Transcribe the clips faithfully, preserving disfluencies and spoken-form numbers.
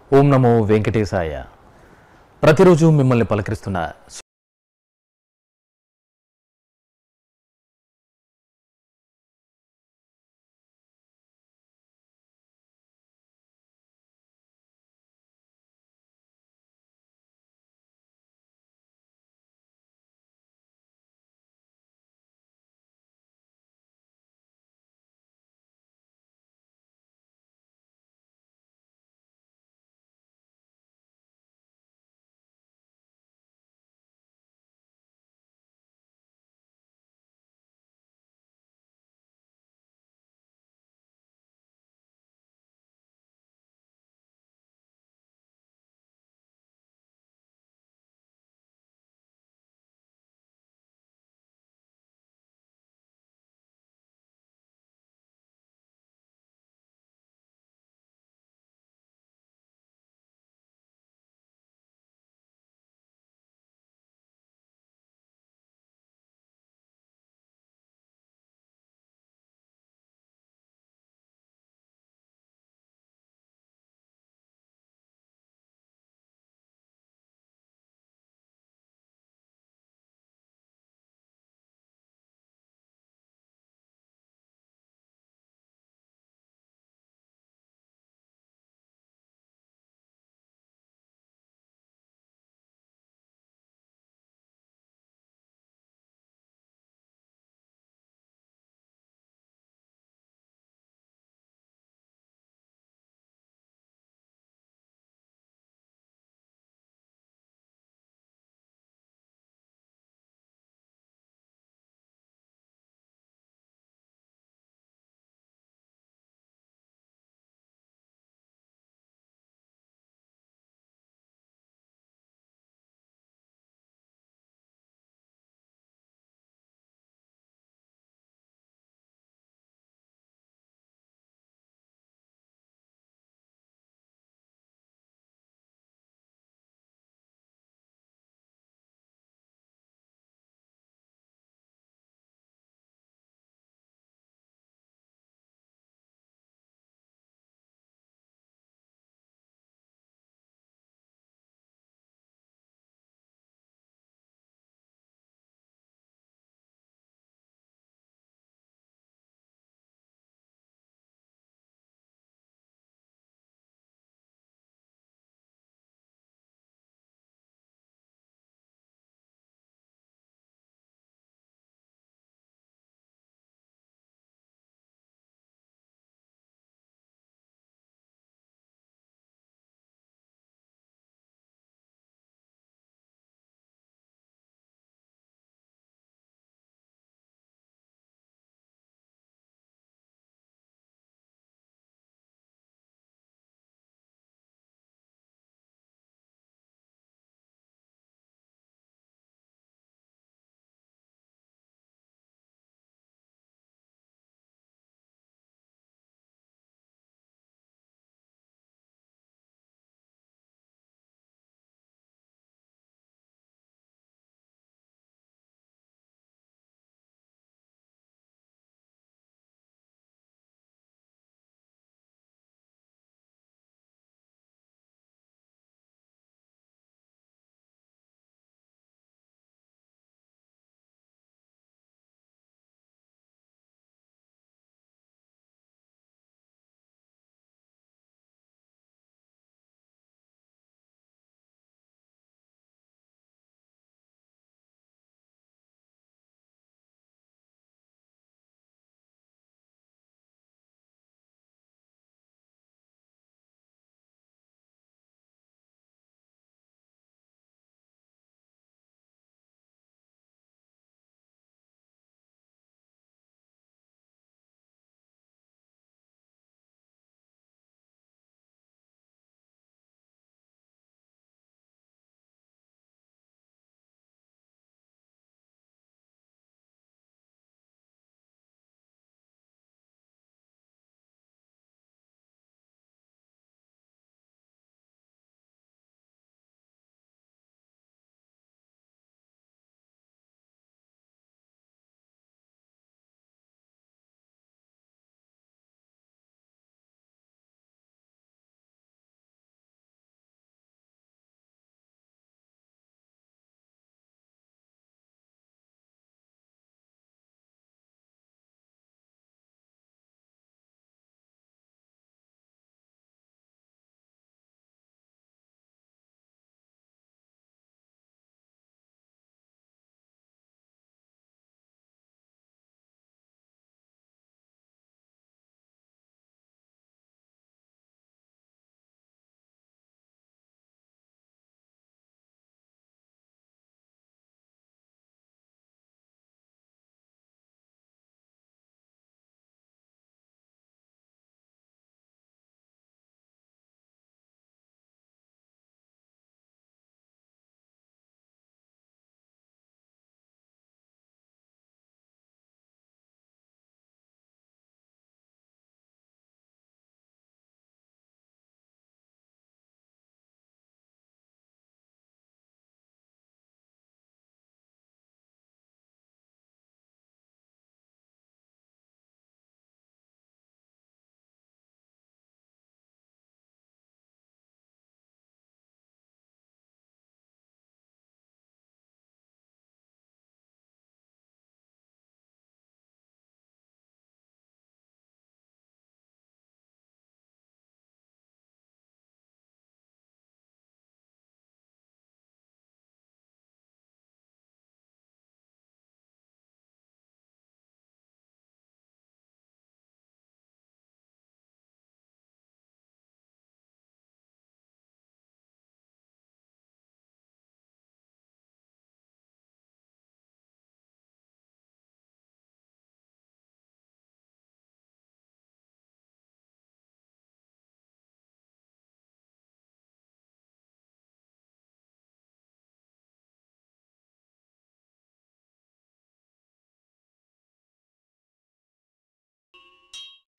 ఓం నమో వెంకటేశాయ. ప్రతిరోజు మిమ్మల్ని పలకరిస్తున్న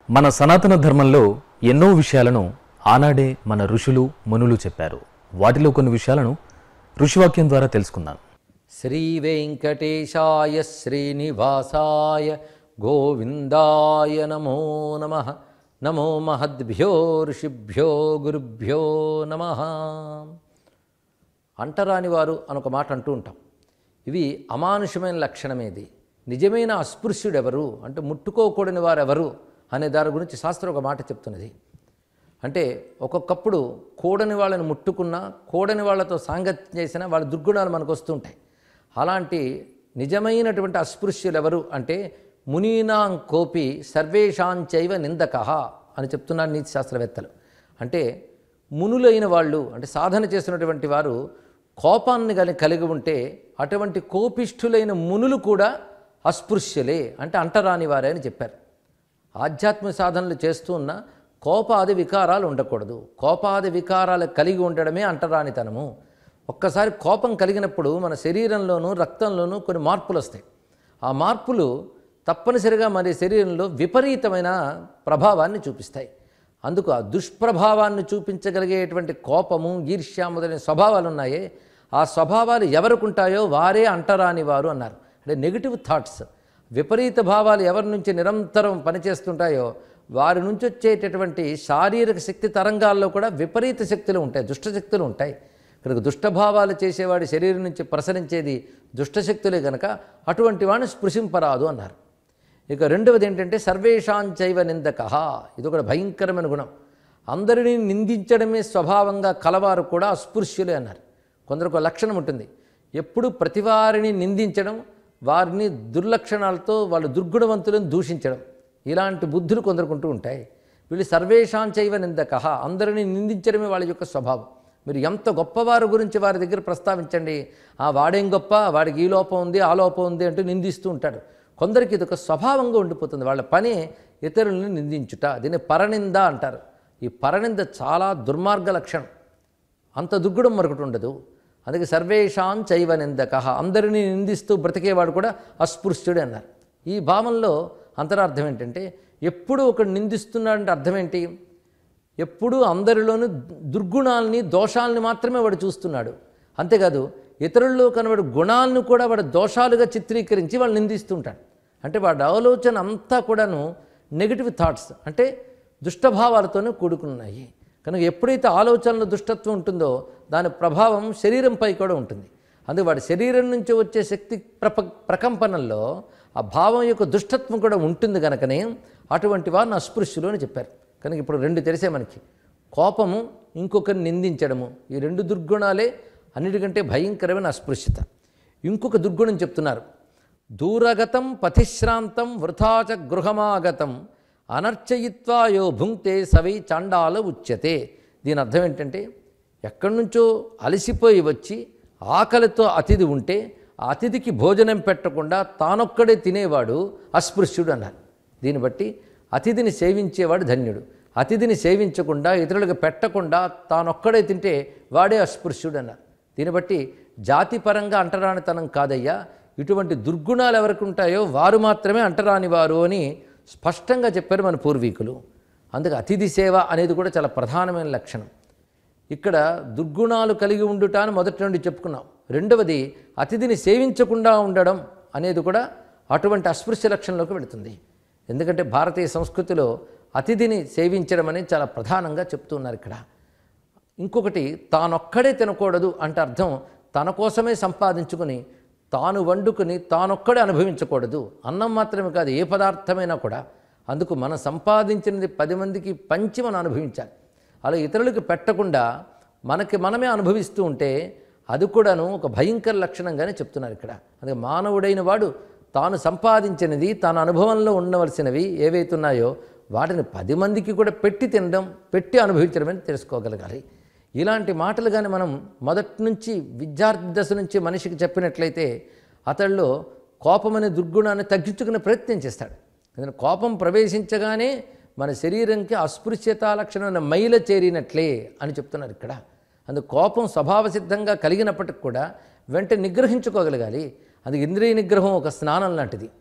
మన సనాతన ధర్మంలో ఎన్నో విషయాలను ఆనాడే మన ఋషులు మునులు చెప్పారు. వాటిలో కొన్ని విషయాలను ఋషివాక్యం ద్వారా తెలుసుకుందాం. శ్రీ వెంకటేశాయ శ్రీనివాసాయ గోవిందాయ నమో నమః. నమో మహద్భ్యో ఋషిభ్యో గురుభ్యో నమః. అంటరాని వారు అనొక మాట అంటూ ఉంటాం. ఇవి అమానుషమైన లక్షణమేది. నిజమైన అస్పృశ్యుడెవరు అంటే ముట్టుకోకూడని వారెవరు అనే దాని గురించి శాస్త్రం ఒక మాట చెప్తున్నది. అంటే ఒక్కొక్కప్పుడు కూడని వాళ్ళని ముట్టుకున్నా, కూడని వాళ్ళతో సాంగత్యం చేసినా వాళ్ళ దుర్గుణాలు మనకు వస్తుంటాయి. అలాంటి నిజమైనటువంటి అస్పృశ్యులు ఎవరు అంటే మునీనాం కోపి సర్వేషాంచైవ నిందకః అని చెప్తున్నారు నీతి శాస్త్రవేత్తలు. అంటే మునులైన వాళ్ళు అంటే సాధన చేసినటువంటి వారు కోపాన్ని కానీ కలిగి ఉంటే అటువంటి కోపిష్ఠులైన మునులు కూడా అస్పృశ్యులే అంటే అంటరాని వారే అని చెప్పారు. ఆధ్యాత్మిక సాధనలు చేస్తూ ఉన్న కోపాది వికారాలు ఉండకూడదు. కోపాది వికారాలు కలిగి ఉండడమే అంటరానితనము. ఒక్కసారి కోపం కలిగినప్పుడు మన శరీరంలోనూ రక్తంలోనూ కొన్ని మార్పులు వస్తాయి. ఆ మార్పులు తప్పనిసరిగా మన శరీరంలో విపరీతమైన ప్రభావాన్ని చూపిస్తాయి. అందుకు ఆ దుష్ప్రభావాన్ని చూపించగలిగేటువంటి కోపము, ఈర్ష్య మొదలైన స్వభావాలు ఉన్నాయే, ఆ స్వభావాలు ఎవరికి ఉంటాయో వారే అంటరాని వారు అన్నారు. అంటే నెగిటివ్ థాట్స్, విపరీత భావాలు ఎవరి నుంచి నిరంతరం పనిచేస్తుంటాయో వారి నుంచి వచ్చేటటువంటి శారీరక శక్తి తరంగాల్లో కూడా విపరీత శక్తులు ఉంటాయి, దుష్టశక్తులు ఉంటాయి. కనుక దుష్టభావాలు చేసేవాడి శరీరం నుంచి ప్రసరించేది దుష్టశక్తులే కనుక అటువంటి వాడిని స్పృశింపరాదు అన్నారు. ఇక రెండవది ఏంటంటే సర్వేషాంచైవ నిందకః. ఇది ఒక భయంకరమైన గుణం. అందరినీ నిందించడమే స్వభావంగా కలవారు కూడా అస్పృశ్యులే అన్నారు. కొందరికి లక్షణం ఉంటుంది, ఎప్పుడు ప్రతివారిని నిందించడం, వారిని దుర్లక్షణాలతో వాళ్ళు దుర్గుణవంతులను దూషించడం, ఇలాంటి బుద్ధులు కొందరుకుంటూ ఉంటాయి. వీళ్ళు సర్వేషాంచైవ నిందకః, అందరినీ నిందించడమే వాళ్ళ యొక్క స్వభావం. మీరు ఎంత గొప్పవారి గురించి వారి దగ్గర ప్రస్తావించండి, ఆ వాడేం గొప్ప, వాడికి ఈ లోపం ఉంది ఆ లోపం ఉంది అంటూ నిందిస్తూ ఉంటాడు. కొందరికి ఇది ఒక స్వభావంగా ఉండిపోతుంది. వాళ్ళ పని ఇతరులను నిందించుట, దీన్ని పరనింద అంటారు. ఈ పరనింద చాలా దుర్మార్గ లక్షణం. అంత దుర్గుణం మరొకటి ఉండదు. అందుకే సర్వేషాం చైవ నిందకః, అందరినీ నిందిస్తూ బ్రతికేవాడు కూడా అస్పృశ్యుడే అన్నారు. ఈ భావంలో అంతరార్థం ఏంటంటే ఎప్పుడు ఒకడు నిందిస్తున్నాడంటే అర్థం ఏంటి, ఎప్పుడూ అందరిలోనూ దుర్గుణాలని దోషాలని మాత్రమే వాడు చూస్తున్నాడు. అంతేకాదు ఇతరుల్లో కనబడే గుణాలను కూడా వాడు దోషాలుగా చిత్రీకరించి వాళ్ళు నిందిస్తుంటాడు. అంటే వాడి ఆలోచన అంతా కూడాను నెగిటివ్ థాట్స్ అంటే దుష్టభావాలతోనే కూడుకున్నాయి. కనుక ఎప్పుడైతే ఆలోచనలో దుష్టత్వం ఉంటుందో దాని ప్రభావం శరీరంపై కూడా ఉంటుంది. అందుకే వాడి శరీరం నుంచి వచ్చే శక్తి ప్రప ప్రకంపనల్లో ఆ భావం యొక్క దుష్టత్వం కూడా ఉంటుంది కనుకనే అటువంటి వారిని అస్పృశ్యులు అని చెప్పారు. కనుక ఇప్పుడు రెండు తెలిసే మనకి, కోపము, ఇంకొకరిని నిందించడము, ఈ రెండు దుర్గుణాలే అన్నిటికంటే భయంకరమైన అస్పృశ్యత. ఇంకొక దుర్గుణం చెప్తున్నారు, దూరగతం పతిశ్రాంతం వృథాచ గృహమాగతం అనర్చయిత్వా యో భుంక్తే సవై చాండాల ఉచ్యతే. దీని అర్థం ఏంటంటే ఎక్కడి నుంచో అలసిపోయి వచ్చి ఆకలితో అతిథి ఉంటే ఆ అతిథికి భోజనం పెట్టకుండా తానొక్కడే తినేవాడు అస్పృశ్యుడు అన్నారు. దీన్ని బట్టి అతిథిని సేవించేవాడు ధన్యుడు, అతిథిని సేవించకుండా ఇతరులకు పెట్టకుండా తానొక్కడే తింటే వాడే అస్పృశ్యుడు అన్నారు. దీన్ని బట్టి జాతిపరంగా అంటరానితనం కాదయ్యా, ఇటువంటి దుర్గుణాలు ఎవరికి ఉంటాయో వారు మాత్రమే అంటరాని వారు అని స్పష్టంగా చెప్పారు మన పూర్వీకులు. అందుకే అతిథి సేవ అనేది కూడా చాలా ప్రధానమైన లక్షణం. ఇక్కడ దుర్గుణాలు కలిగి ఉండుట అని మొదటి నుండి చెప్పుకున్నాం. రెండవది అతిథిని సేవించకుండా ఉండడం అనేది కూడా అటువంటి అస్పృశ్య లక్షణంలోకి వెళుతుంది. ఎందుకంటే భారతీయ సంస్కృతిలో అతిథిని సేవించడం అనేది చాలా ప్రధానంగా చెప్తున్నారు ఇక్కడ. ఇంకొకటి తానొక్కడే తినకూడదు అంటే అర్థం తన కోసమే సంపాదించుకుని తాను వండుకుని తానొక్కడే అనుభవించకూడదు. అన్నం మాత్రమే కాదు, ఏ పదార్థమైనా కూడా. అందుకు మనం సంపాదించినది పది మందికి పంచి మనం అనుభవించాలి. అలా ఇతరులకు పెట్టకుండా మనకి మనమే అనుభవిస్తూ ఉంటే అది కూడాను ఒక భయంకర లక్షణంగానే చెప్తున్నారు ఇక్కడ. అందుకే మానవుడైన వాడు తాను సంపాదించినది, తాను అనుభవంలో ఉండవలసినవి ఏవైతున్నాయో వాటిని పది మందికి కూడా పెట్టి తినడం, పెట్టి అనుభవించడం అని తెలుసుకోగలగాలి. ఇలాంటి మాటలు కానీ మనం మొదటి నుంచి విద్యార్థి దశ నుంచి మనిషికి చెప్పినట్లయితే అతడిలో కోపం అనే దుర్గుణాన్ని తగ్గించుకునే ప్రయత్నం చేస్తాడు. ఎందుకంటే కోపం ప్రవేశించగానే మన శరీరంకి అస్పృశ్యత లక్షణమైన మైల చేరినట్లే అని చెప్తున్నారు ఇక్కడ. అందుకు కోపం స్వభావసిద్ధంగా కలిగినప్పటికి కూడా వెంటనే నిగ్రహించుకోగలగాలి. అది ఇంద్రియ నిగ్రహం ఒక స్నానం లాంటిది.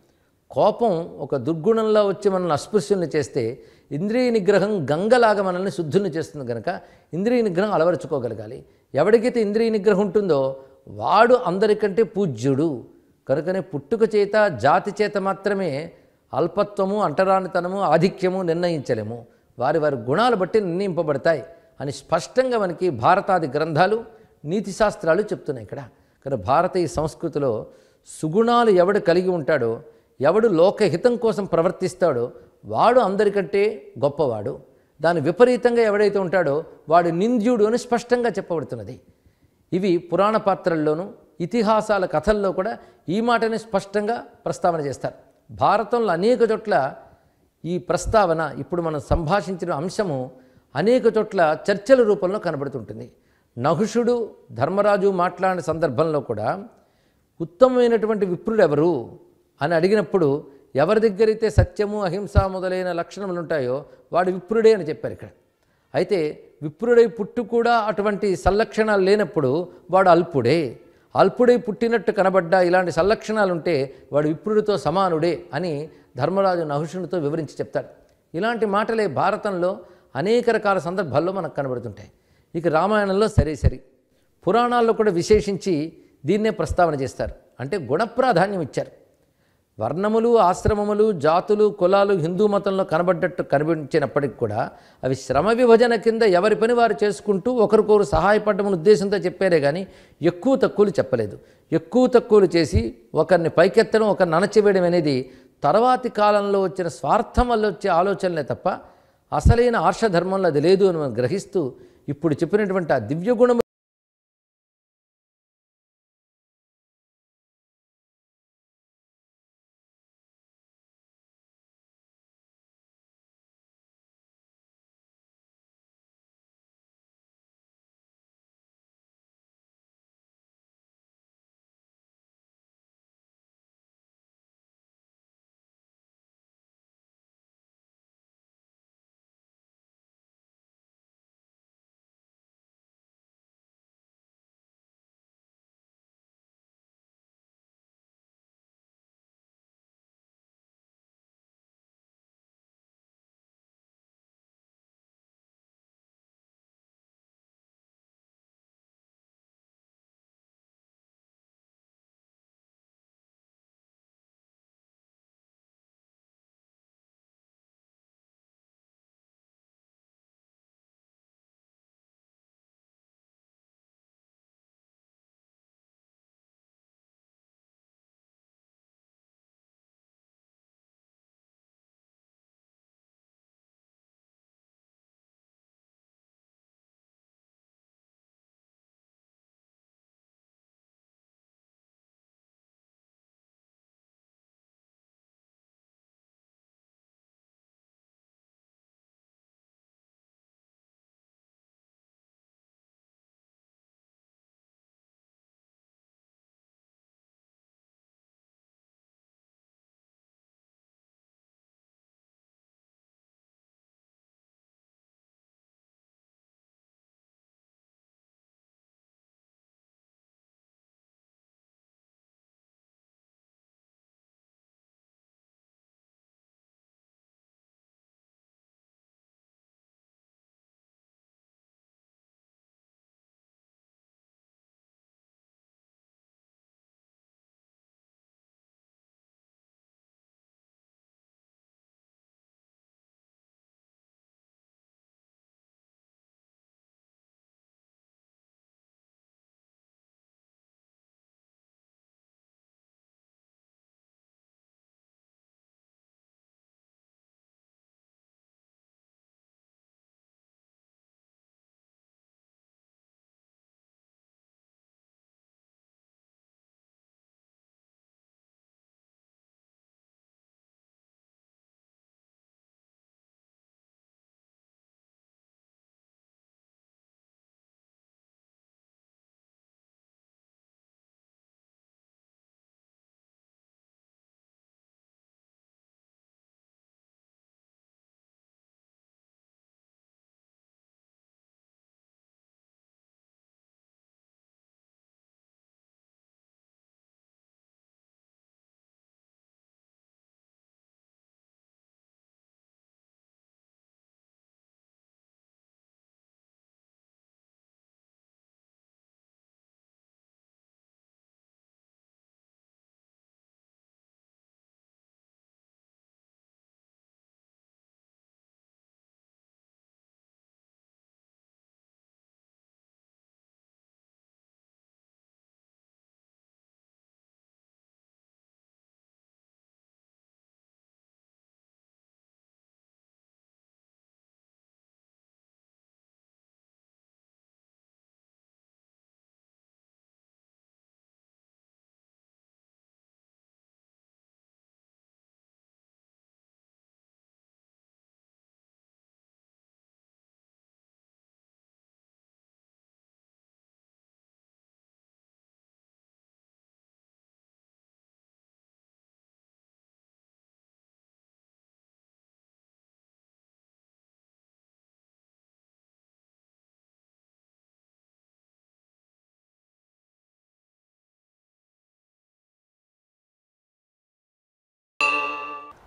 కోపం ఒక దుర్గుణంలో వచ్చి మనల్ని అస్పృశ్యుల్ని చేస్తే ఇంద్రియ నిగ్రహం గంగలాగా మనల్ని శుద్ధుల్ని చేస్తుంది కనుక ఇంద్రియ నిగ్రహం అలవరుచుకోగలగాలి. ఎవరికైతే ఇంద్రియ నిగ్రహం ఉంటుందో వాడు అందరికంటే పూజ్యుడు. కనుకనే పుట్టుక చేత జాతి చేత మాత్రమే అల్పత్వము, అంటరానితనము, ఆధిక్యము నిర్ణయించలేము. వారి వారి గుణాలు బట్టి నిర్ణయింపబడతాయి అని స్పష్టంగా మనకి భారతాది గ్రంథాలు, నీతి శాస్త్రాలు చెప్తున్నాయి. ఇక్కడ కానీ భారతీయ సంస్కృతిలో సుగుణాలు ఎవడు కలిగి ఉంటాడో, ఎవడు లోకహితం కోసం ప్రవర్తిస్తాడో వాడు అందరికంటే గొప్పవాడు. దాని విపరీతంగా ఎవడైతే ఉంటాడో వాడు నింద్యుడు అని స్పష్టంగా చెప్పబడుతున్నది. ఇవి పురాణ పాత్రల్లోనూ ఇతిహాసాల కథల్లో కూడా ఈ మాటని స్పష్టంగా ప్రస్తావన చేస్తారు. భారతంలో అనేక చోట్ల ఈ ప్రస్తావన, ఇప్పుడు మనం సంభాషించిన అంశము అనేక చోట్ల చర్చల రూపంలో కనబడుతుంటుంది. నహుషుడు ధర్మరాజు మాట్లాడిన సందర్భంలో కూడా ఉత్తమమైనటువంటి విప్రుడు ఎవరు అని అడిగినప్పుడు ఎవరి దగ్గరైతే సత్యము, అహింస మొదలైన లక్షణములు ఉంటాయో వాడు విప్రుడే అని చెప్పారు ఇక్కడ. అయితే విప్రుడై పుట్టు కూడా అటువంటి సల్లక్షణాలు లేనప్పుడు వాడు అల్పుడే. అల్పుడై పుట్టినట్టు కనబడ్డా ఇలాంటి సల్లక్షణాలు ఉంటే వాడు విప్రుడితో సమానుడే అని ధర్మరాజు నహుషునితో వివరించి చెప్తాడు. ఇలాంటి మాటలే భారతంలో అనేక రకాల సందర్భాల్లో మనకు కనబడుతుంటాయి. ఇక రామాయణంలో సరే సరి పురాణాల్లో కూడా విశేషించి దీన్నే ప్రస్తావన చేస్తారు. అంటే గుణప్రాధాన్యం ఇచ్చారు. వర్ణములు, ఆశ్రమములు, జాతులు, కులాలు హిందూ మతంలో కనబడ్డట్టు కనిపించినప్పటికి కూడా అవి శ్రమ విభజన కింద ఎవరి పని వారు చేసుకుంటూ ఒకరికొకరు సహాయపడమని ఉద్దేశంతో చెప్పారే కానీ ఎక్కువ తక్కువలు చెప్పలేదు. ఎక్కువ తక్కువలు చేసి ఒకరిని పైకెత్తడం, ఒకరిని అణచివేయడం అనేది తర్వాతి కాలంలో వచ్చిన స్వార్థం వల్ల వచ్చే ఆలోచనలే తప్ప అసలైన ఆర్షధర్మంలో అది లేదు అని మనం గ్రహిస్తూ ఇప్పుడు చెప్పినటువంటి ఆ దివ్య గుణము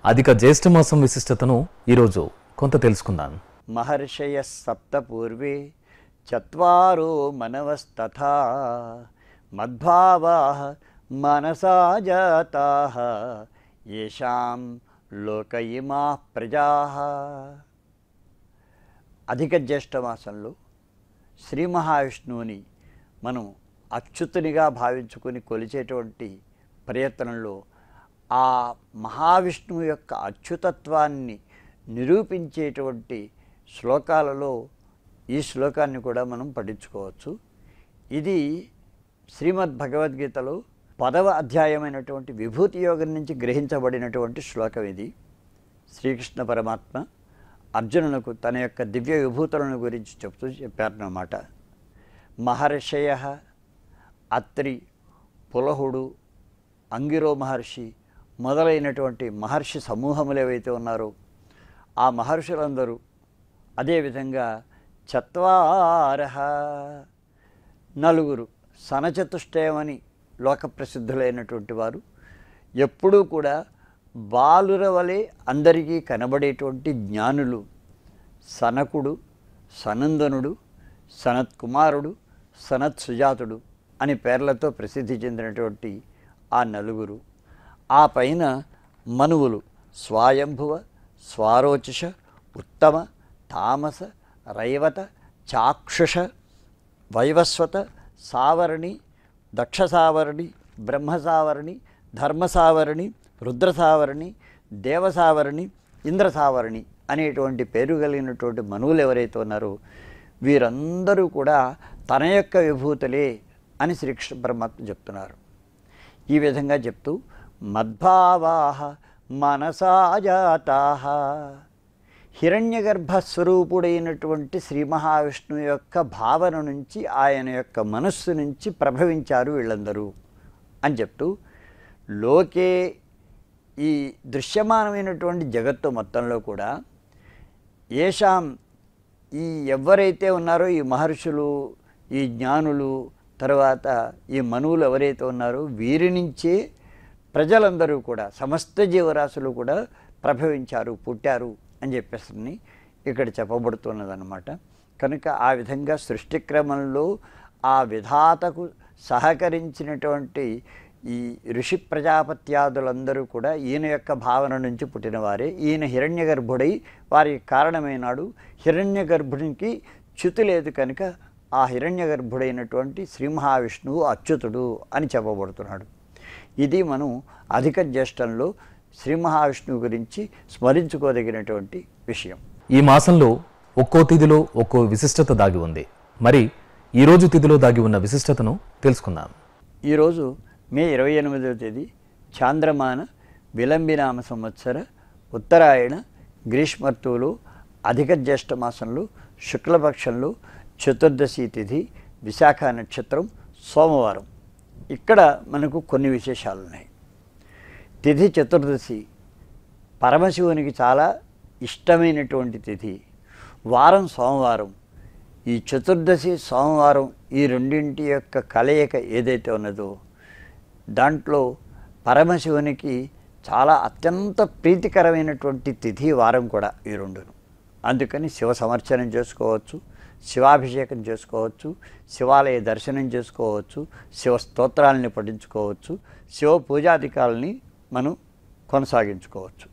అధిక జ్యేష్ఠమాసం విశిష్టతను ఈరోజు కొంత తెలుసుకుందాం. మహర్షయ సప్త పూర్వే చత్వారో మనవస్తథా మద్భావాః మనసా జాతాః యేషాం లోక ఇమాః ప్రజాః. అధిక జ్యేష్ఠమాసంలో శ్రీ మహావిష్ణువుని మనం అచ్యుతునిగా భావించుకొని కొలిచేటువంటి ప్రయత్నంలో ఆ మహావిష్ణువు యొక్క అచ్యుతత్వాన్ని నిరూపించేటువంటి శ్లోకాలలో ఈ శ్లోకాన్ని కూడా మనం పఠించుకోవచ్చు. ఇది శ్రీమద్ భగవద్గీతలో పదవ అధ్యాయమైనటువంటి విభూతి యోగం నుంచి గ్రహించబడినటువంటి శ్లోకం. ఇది శ్రీకృష్ణ పరమాత్మ అర్జునులకు తన యొక్క దివ్య విభూతులను గురించి చెప్తూ చెప్పారన్నమాట. మహర్షయ అత్రి, పులహుడు, అంగిరో మహర్షి మొదలైనటువంటి మహర్షి సమూహములు ఏవైతే ఉన్నారో ఆ మహర్షులందరూ, అదేవిధంగా చత్వారః నలుగురు, సనచతుష్టయమని లోకప్రసిద్ధులైనటువంటి వారు, ఎప్పుడూ కూడా బాలుర వలె అందరికీ కనబడేటువంటి జ్ఞానులు సనకుడు, సనందనుడు, సనత్కుమారుడు, సనత్ సుజాతుడు అని పేర్లతో ప్రసిద్ధి చెందినటువంటి ఆ నలుగురు. ఆ పైన మనువులు స్వాయంభువ, స్వారోచిష, ఉత్తమ, తామస, రైవత, చాక్షుష, వైవస్వత, సావరణి, దక్షసావరణి, బ్రహ్మసావరణి, ధర్మసావరణి, రుద్రసావరణి, దేవసావరణి, ఇంద్రసావరణి అనేటువంటి పేరు కలిగినటువంటి మనువులు ఎవరైతే ఉన్నారో వీరందరూ కూడా తన యొక్క విభూతులే అని శ్రీకృష్ణ పరమాత్మ చెప్తున్నారు. ఈ విధంగా చెప్తూ మద్భావాః మనసా జాతాః, హిరణ్యగర్భస్వరూపుడైనటువంటి శ్రీ మహావిష్ణువు యొక్క భావన నుంచి, ఆయన యొక్క మనస్సు నుంచి ప్రభవించారు వీళ్ళందరూ అని చెప్తూ, లోకే ఈ దృశ్యమానమైనటువంటి జగత్తు మొత్తంలో కూడా ఏషాం ఈ ఎవరైతే ఉన్నారో ఈ మహర్షులు, ఈ జ్ఞానులు, తర్వాత ఈ మనువులు ఎవరైతే ఉన్నారో వీరి నుంచే ప్రజలందరూ కూడా, సమస్త జీవరాశులు కూడా ప్రభవించారు, పుట్టారు అని చెప్పేసి ఇక్కడ చెప్పబడుతున్నదన్నమాట. కనుక ఆ విధంగా సృష్టి క్రమంలో ఆ విధాతకు సహకరించినటువంటి ఈ ఋషి ప్రజాపత్యాదులందరూ కూడా ఈయన యొక్క భావన నుంచి పుట్టినవారే. ఈయన హిరణ్య గర్భుడై వారికి కారణమైనాడు. హిరణ్య గర్భునికి చ్యుతి లేదు కనుక ఆ హిరణ్య గర్భుడైనటువంటి శ్రీ మహావిష్ణువు అచ్యుతుడు అని చెప్పబడుతున్నాడు. ఇది మనం అధిక జ్యేష్ఠంలో శ్రీ మహావిష్ణువు గురించి స్మరించుకోదగినటువంటి విషయం. ఈ మాసంలో ఒక్కో తిథిలో ఒక్కో విశిష్టత దాగి ఉంది. మరి ఈరోజు తిథిలో దాగి ఉన్న విశిష్టతను తెలుసుకుందాం. ఈరోజు మే ఇరవై ఎనిమిదవ తేదీ చాంద్రమాన విలంబినామ సంవత్సర ఉత్తరాయణ గ్రీష్మర్తువులో అధిక జ్యేష్ఠ మాసంలో శుక్లపక్షంలో చతుర్దశి తిథి, విశాఖ నక్షత్రం, సోమవారం. ఇక్కడ మనకు కొన్ని విశేషాలు ఉన్నాయి. తిథి చతుర్దశి పరమశివునికి చాలా ఇష్టమైనటువంటి తిథి. వారం సోమవారం. ఈ చతుర్దశి సోమవారం ఈ రెండింటి యొక్క కలయిక ఏదైతే ఉన్నదో దాంట్లో పరమశివునికి చాలా అత్యంత ప్రీతికరమైనటువంటి తిథి, వారం కూడా ఈ రెండును. అందుకని శివ సమర్చనం చేసుకోవచ్చు, శివాభిషేకం చేసుకోవచ్చు, శివాలయ దర్శనం చేసుకోవచ్చు, శివ స్తోత్రాలని పఠించుకోవచ్చు, శివ పూజాధికాలని మనం కొనసాగించుకోవచ్చు.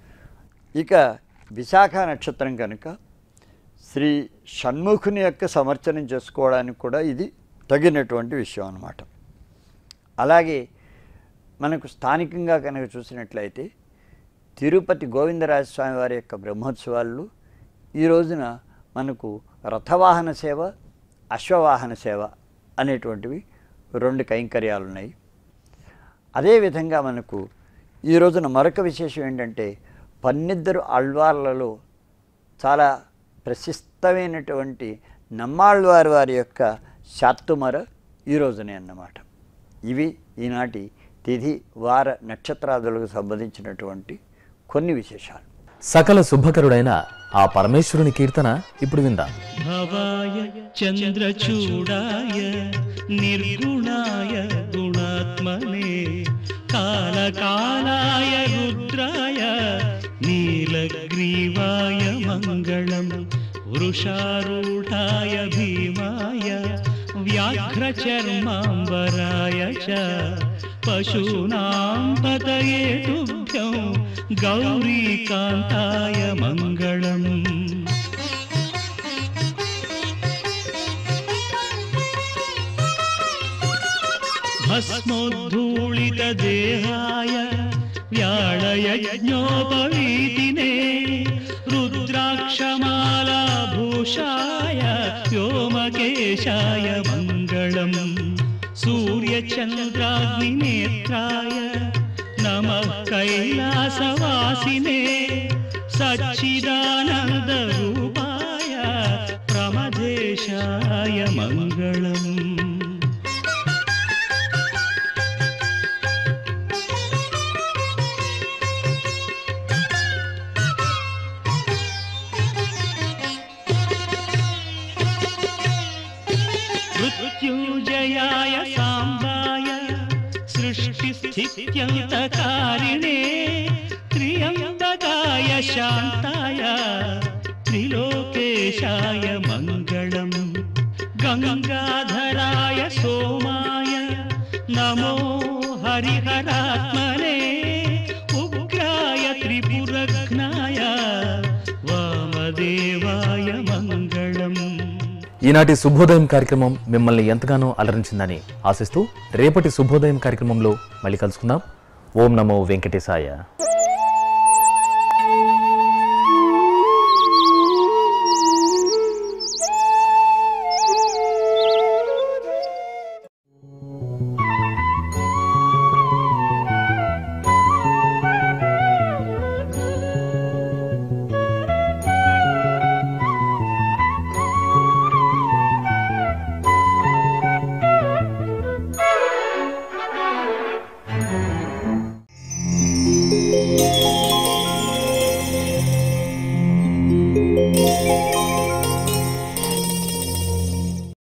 ఇక విశాఖ నక్షత్రం కనుక శ్రీ షణ్ముఖుని యొక్క సమర్చనం చేసుకోవడానికి కూడా ఇది తగినటువంటి విషయం అన్నమాట. అలాగే మనకు స్థానికంగా కనుక చూసినట్లయితే తిరుపతి గోవిందరాజస్వామి వారి యొక్క బ్రహ్మోత్సవాల్లో ఈ రోజున మనకు రథవాహన సేవ, అశ్వవాహన సేవ అనేటువంటివి రెండు కైంకర్యాలు ఉన్నాయి. అదేవిధంగా మనకు ఈ రోజున మరొక విశేషం ఏంటంటే పన్నిద్దరు ఆళ్వార్లలో చాలా ప్రశస్తమైనటువంటి నమ్మాళ్వారి వారి యొక్క శాత్తుమర ఈ రోజునే అన్నమాట. ఇవి ఈనాటి తిథి, వార, నక్షత్రాదులకు సంబంధించినటువంటి కొన్ని విశేషాలు. సకల శుభకరుడైన ఆ పరమేశ్వరుని కీర్తన ఇప్పుడు విందాం. భవాయ చంద్రచూడాయ నిర్గుణాయ గుణాత్మనే కాలకాలాయ రుద్రాయ నీలగ్రీవాయ మంగళం వృషారూఢాయ భీమాయ వ్యాఘ్రచర్మాంబరాయ చ పశూనాం పతయే తుభ్యం గౌరీకాంతాయ మంగళం. భస్మోద్ధూళితదేహాయ వ్యాళయజ్ఞోపవీతినే రుద్రాక్షమాలాభూషాయ వ్యోమకేశాయ మంగళం. సూర్యచంద్రాగ్నినేత్రాయ నమః కైలాసవాసినే సచ్చిదానందరూపాయ ప్రమదేశాయ మంగళం. మృత్యుంజయాయ సాంబాయ సృష్టిస్థిత్యంతకారిణే త్ర్యంబకాయ శాంతాయ త్రిలోకేశాయ మంగళం. గంగాధరాయ సోమాయ నమో హరిహరాత్మనే ఉగ్రాయ త్రిపురఘ్నాయ వామదేవాయ మంగళం. ఈనాటి శుభోదయం కార్యక్రమం మిమ్మల్ని ఎంతగానో అలరించిందని ఆశిస్తూ రేపటి శుభోదయం కార్యక్రమంలో మళ్ళీ కలుసుకుందాం. ఓం నమో వెంకటేశాయ.